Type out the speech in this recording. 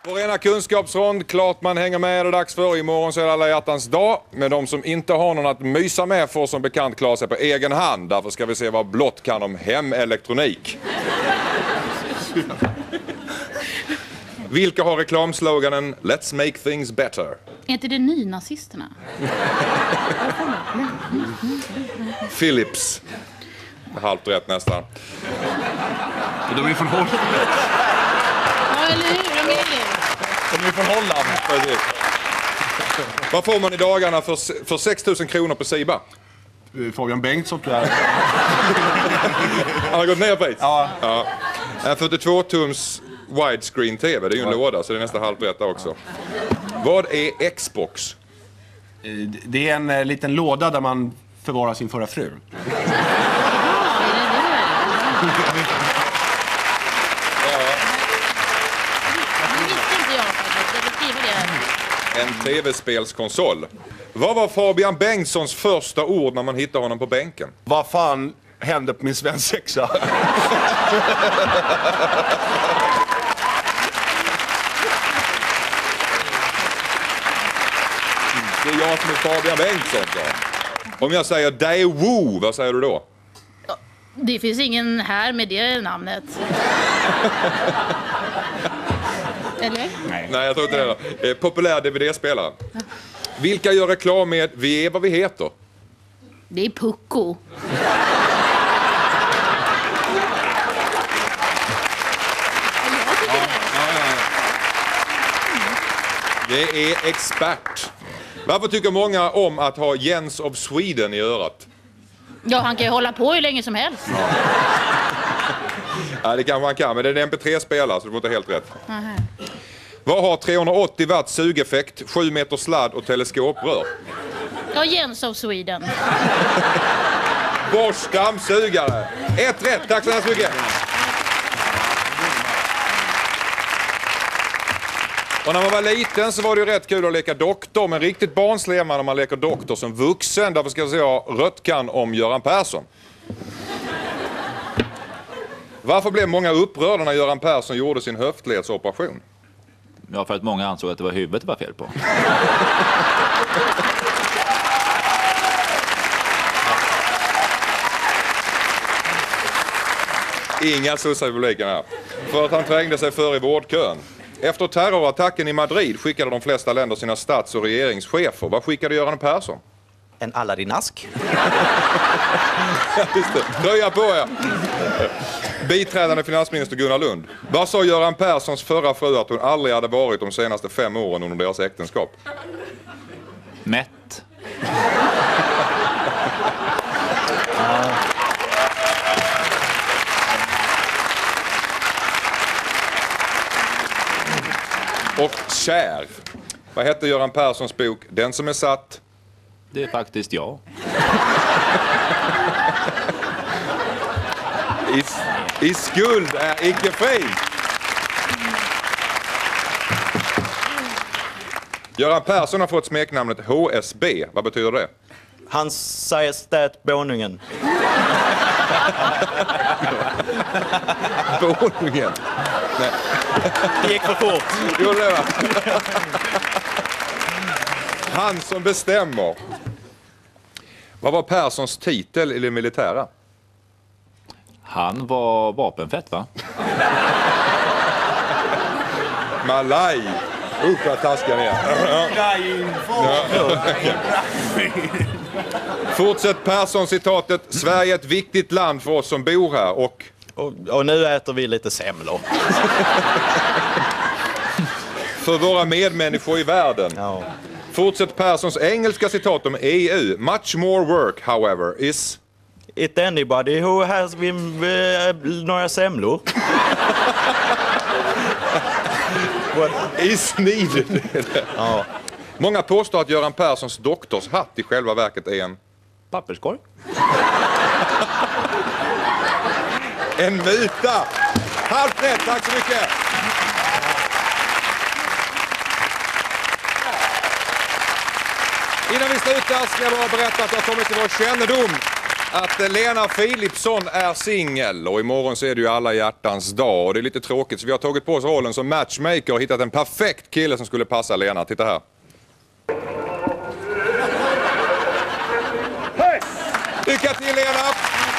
På rena kunskapsrond, klart man hänger med, det är dags för. Imorgon så är det alla hjärtans dag. Men de som inte har någon att mysa med får som bekant klara sig på egen hand. Därför ska vi se vad blott kan om hemelektronik. Vilka har reklamsloganen Let's make things better? Är inte det nynazisterna? Philips. Halvt rätt nästan. De är från Holland. Ja, eller hur? De är från Holland. Vad får man i dagarna för 6 000 kronor på Siba? Fabian Bengtsson tror jag. Han har gått ner pris? Ja. En 42-tums widescreen TV, det är ju en låda så det är nästan halvt rätt också. Vad är Xbox? Det är en liten låda där man förvarar sin förra fru. En tv-spelskonsol. Vad var Fabian Bengtssons första ord när man hittade honom på bänken? Vad fan hände på min svensexa? Det är jag som är Fabian Bengtsson då. Om jag säger Daewoo, vad säger du då? Det finns ingen här med det namnet. Eller? Nej, jag tror inte det. Populär DVD-spelare. Vilka gör reklam med Vi är vad vi heter? Det är Pucko. Det är Expert. Varför tycker många om att ha Jens of Sweden i örat? Ja, han kan ju hålla på hur länge som helst. Ja, det kanske man kan, men det är en MP3-spelare så det var inte helt rätt. Aha. Vad har 380 watt sugeffekt, 7 meter sladd och teleskoprör? Ja, Jens of Sweden. Bosch dammsugare. 1 rätt, tack så hemskt mycket. Och när man var liten så var det ju rätt kul att leka doktor, men riktigt barnslig är man när man leker doktor som vuxen. Därför ska jag säga rött kan om Göran Persson. Varför blev många upprörda när Göran Persson gjorde sin höftledsoperation? Ja, för att många ansåg att det var huvudet det var fel på. Inga sossar i publiken här. För att han trängde sig för i vårdkön. Efter terrorattacken i Madrid skickade de flesta länder sina stats- och regeringschefer. Vad skickade Göran Persson? En Aladdin-ask. Just det. Tröja på er. Biträdande finansminister Gunnar Lund. Vad sa Göran Perssons förra fru att hon aldrig hade varit de senaste 5 åren under deras äktenskap? Mätt. Och kär. Vad hette Göran Perssons bok? Den som är satt. Det är faktiskt jag. I skuld är icke fri. Göran Persson har fått smeknamnet HSB. Vad betyder det? Han säger stät Bonungen. Bonungen? Nej. Det gick för fort. Gjorde det, va? Han som bestämmer. Vad var Perssons titel i det militära? Han var vapenfett, va? Malaj. Usch vad taskiga ni är. Fortsätt Persson-citatet. Sverige är ett viktigt land för oss som bor här och nu äter vi lite semlor. för våra medmänniskor i världen. Ja. Fortsätt Perssons engelska citat om EU. Much more work, however, is... It anybody who has been några semlor. Is needed. Ja. Många påstår att Göran Perssons doktorshatt i själva verket är en... Papperskorg. En myta! Halvt rätt, tack så mycket! Innan vi slutar ska jag bara berätta att det har kommit till vår kännedom att Lena Philipsson är singel och imorgon så är det ju alla hjärtans dag och det är lite tråkigt så vi har tagit på oss rollen som matchmaker och hittat en perfekt kille som skulle passa Lena. Titta här. Lycka till Lena!